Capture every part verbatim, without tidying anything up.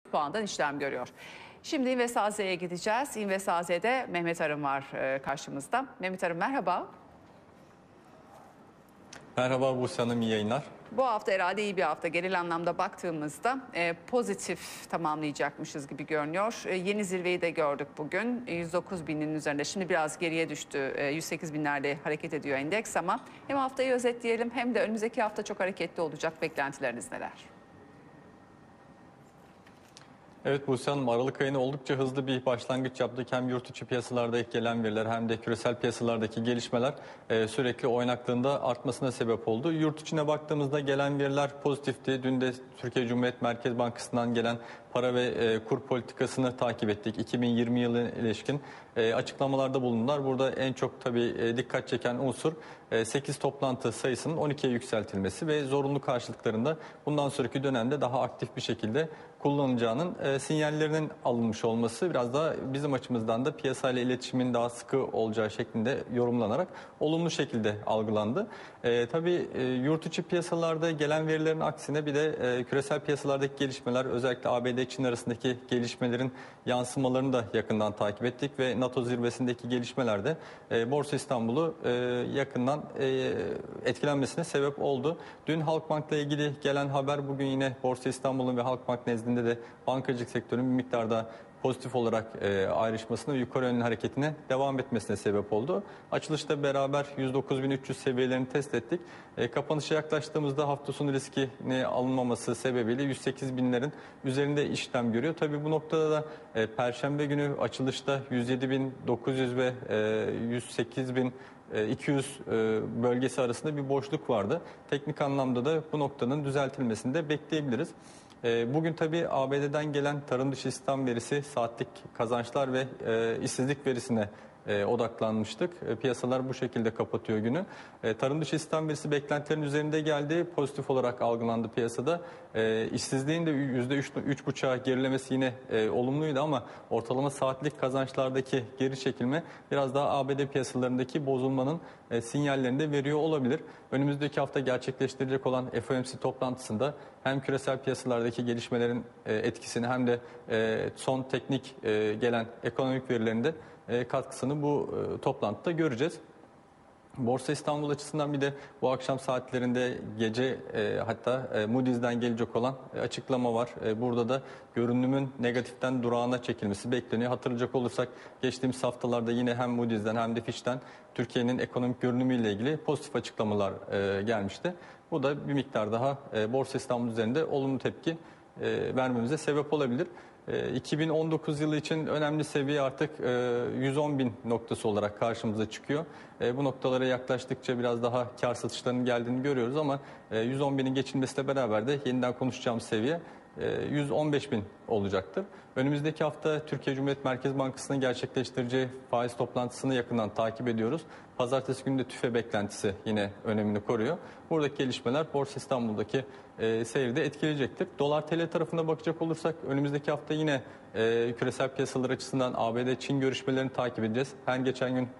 puandan işlem görüyor. Şimdi İnvest.Az'e gideceğiz. İnvest.Az'de Mehmet Arın var karşımızda. Mehmet Arın merhaba. Merhaba Buse Hanım, iyi yayınlar. Bu hafta herhalde iyi bir hafta. Genel anlamda baktığımızda e, pozitif tamamlayacakmışız gibi görünüyor. E, yeni zirveyi de gördük bugün. yüz dokuz binin üzerinde. Şimdi biraz geriye düştü. E, yüz sekiz binlerde hareket ediyor endeks ama hem haftayı özetleyelim hem de önümüzdeki hafta çok hareketli olacak. Beklentileriniz neler? Evet Buse Hanım, Aralık ayına oldukça hızlı bir başlangıç yaptık. Hem yurt içi piyasalarda gelen veriler hem de küresel piyasalardaki gelişmeler e, sürekli oynaklığında artmasına sebep oldu. Yurt içine baktığımızda gelen veriler pozitifti. Dün de Türkiye Cumhuriyet Merkez Bankası'ndan gelen para ve e, kur politikasını takip ettik. iki bin yirmi yılına ilişkin e, açıklamalarda bulundular. Burada en çok tabii e, dikkat çeken unsur e, sekiz toplantı sayısının on ikiye yükseltilmesi ve zorunlu karşılıklarında bundan sonraki dönemde daha aktif bir şekilde kullanılacağının e, sinyallerinin alınmış olması, biraz da bizim açımızdan da piyasayla iletişimin daha sıkı olacağı şeklinde yorumlanarak olumlu şekilde algılandı. E, tabii e, yurt içi piyasalarda gelen verilerin aksine bir de e, küresel piyasalardaki gelişmeler, özellikle A B D-Çin arasındaki gelişmelerin yansımalarını da yakından takip ettik ve NATO zirvesindeki gelişmelerde e, Borsa İstanbul'u e, yakından e, etkilenmesine sebep oldu. Dün Halkbank'la ilgili gelen haber bugün yine Borsa İstanbul'un ve Halkbank nezdinde de bankacılık sektörünün bir miktarda pozitif olarak e, ayrışmasına ve yukarı yönlü hareketine devam etmesine sebep oldu. Açılışta beraber yüz dokuz bin üç yüz seviyelerini test ettik. E, kapanışa yaklaştığımızda hafta sonu riskine alınmaması sebebiyle yüz sekiz binlerin üzerinde işlem görüyor. Tabii bu noktada da e, Perşembe günü açılışta yüz yedi bin dokuz yüz ve e, yüz sekiz bin iki yüz bölgesi arasında bir boşluk vardı. Teknik anlamda da bu noktanın düzeltilmesini de bekleyebiliriz. Bugün tabii A B D'den gelen tarım dışı istihdam verisi, saatlik kazançlar ve işsizlik verisine odaklanmıştık. Piyasalar bu şekilde kapatıyor günü. Tarım dışı istihdam verisi beklentilerin üzerinde geldi. Pozitif olarak algılandı piyasada. İşsizliğin de yüzde üç buçuğa gerilemesi yine olumluydu ama ortalama saatlik kazançlardaki geri çekilme biraz daha A B D piyasalarındaki bozulmanın sinyallerini de veriyor olabilir. Önümüzdeki hafta gerçekleştirilecek olan F O M C toplantısında hem küresel piyasalardaki gelişmelerin etkisini hem de son teknik gelen ekonomik verilerinde katkısını bu toplantıda göreceğiz. Borsa İstanbul açısından bir de bu akşam saatlerinde gece e, hatta e, Moody's'den gelecek olan e, açıklama var. E, burada da görünümün negatiften durağına çekilmesi bekleniyor. Hatırlayacak olursak geçtiğimiz haftalarda yine hem Moody's'den hem de Fitch'ten Türkiye'nin ekonomik görünümüyle ilgili pozitif açıklamalar e, gelmişti. Bu da bir miktar daha e, Borsa İstanbul üzerinde olumlu tepki e, vermemize sebep olabilir. iki bin on dokuz yılı için önemli seviye artık yüz on bin noktası olarak karşımıza çıkıyor. Bu noktalara yaklaştıkça biraz daha kar satışlarının geldiğini görüyoruz ama yüz on binin geçilmesiyle beraber de yeniden konuşacağımız seviye yüz on beş bin olacaktır. Önümüzdeki hafta Türkiye Cumhuriyet Merkez Bankası'nın gerçekleştireceği faiz toplantısını yakından takip ediyoruz. Pazartesi günü de tüfe beklentisi yine önemini koruyor. Buradaki gelişmeler Borsa İstanbul'daki e, seyri de etkileyecektir. Dolar T L tarafına bakacak olursak önümüzdeki hafta yine e, küresel piyasalar açısından A B D-Çin görüşmelerini takip edeceğiz. Her geçen gün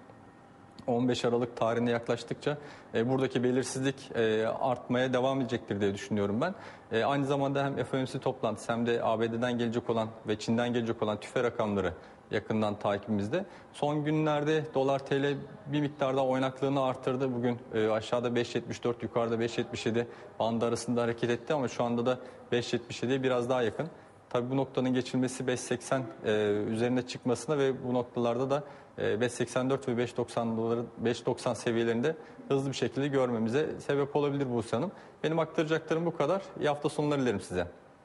on beş Aralık tarihine yaklaştıkça e, buradaki belirsizlik e, artmaya devam edecektir diye düşünüyorum ben. E, aynı zamanda hem F O M C toplantısı hem de A B D'den gelecek olan ve Çin'den gelecek olan tüfe rakamları yakından takibimizde. Son günlerde dolar T L bir miktarda oynaklığını arttırdı. Bugün e, aşağıda beş yetmiş dört, yukarıda beş yetmiş yedi bandı arasında hareket etti ama şu anda da beş yetmiş yediye biraz daha yakın. Tabii bu noktanın geçilmesi beş seksen e, üzerine çıkmasına ve bu noktalarda da e, beş seksen dört ve beş doksanları beş doksan seviyelerinde hızlı bir şekilde görmemize sebep olabilir Buse Hanım. Benim aktaracaklarım bu kadar. İyi hafta sonları dilerim size.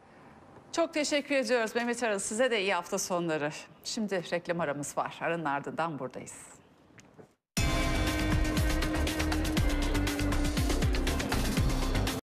Çok teşekkür ediyoruz Mehmet Arın. Size de iyi hafta sonları. Şimdi reklam aramız var. Aranın ardından buradayız.